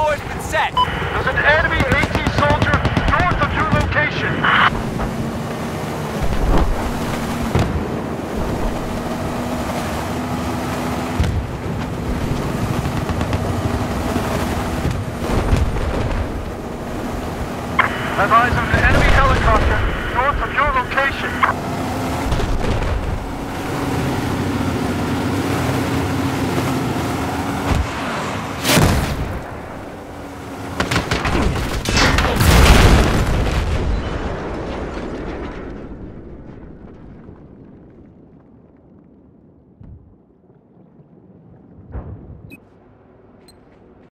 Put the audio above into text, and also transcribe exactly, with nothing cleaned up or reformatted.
floor has been set. There's an enemy AT